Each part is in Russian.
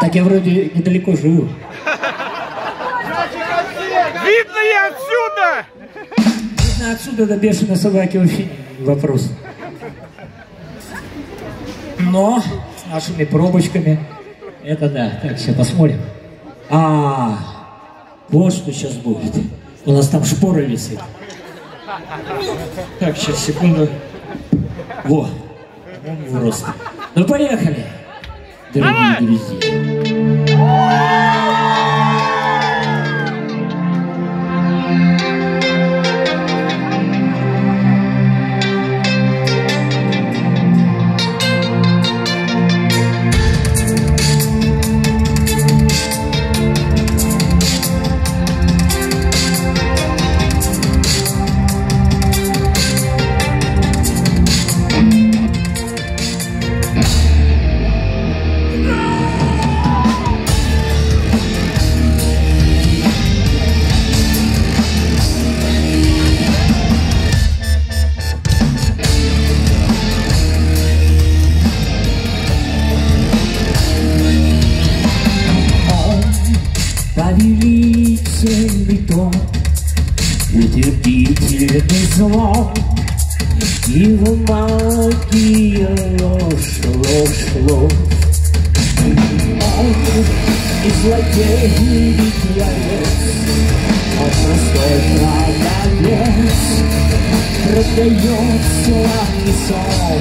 Так я вроде недалеко живу. Видно и отсюда! Видно отсюда до бешеной собаки вообще не вопрос. Но с нашими пробочками это да. Так, сейчас посмотрим. Вот что сейчас будет. У нас там шпора висит. Так, сейчас, секунду. Во, в рост. Ну, поехали, дорогие друзья. Повелительный тон, утвердительный звон, его магия ложь, ложь, ложь. Он не злодей, не творец, он простой продавец, продает славный сон,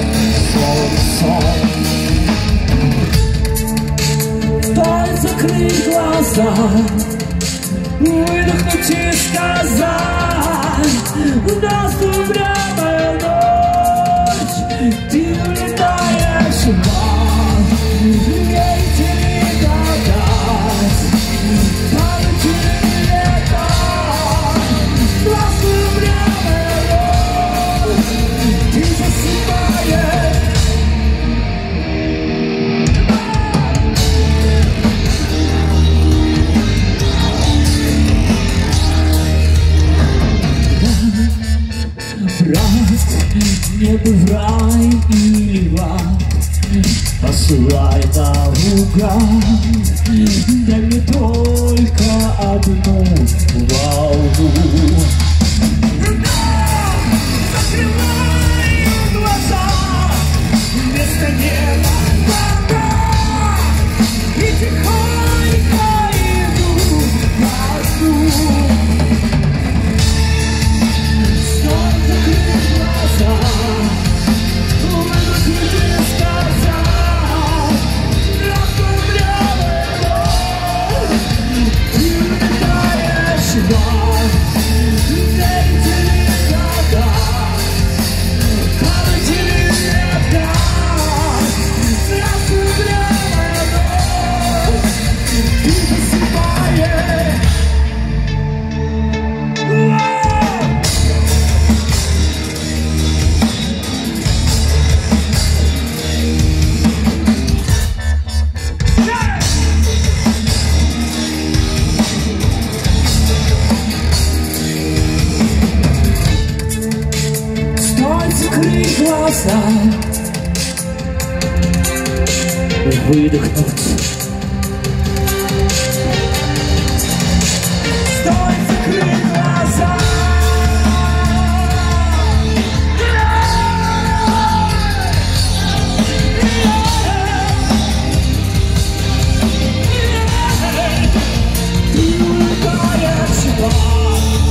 сон, сон. Дай закрыть глаза, выдохнуть и сказать: наступляет ночь, ты улетаешь в ночь, верите ли гадать, памяти не летать, наступляет ночь, ты засыпаешь. Небо в рай или в ад, посылай наугад, дай мне только одну волну. Закрывай глаза, вместо неба вода, и тихонько иду ко сну. Закрыть глаза, выдохнуть. Стой, закрыть глаза. Ты улетаешь в ночь.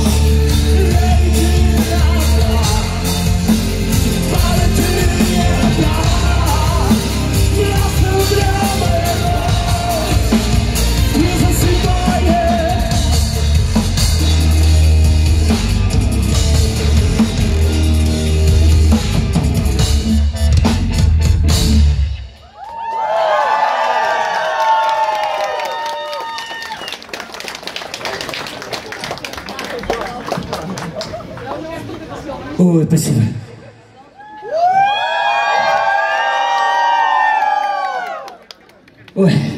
Ой, спасибо. Ой.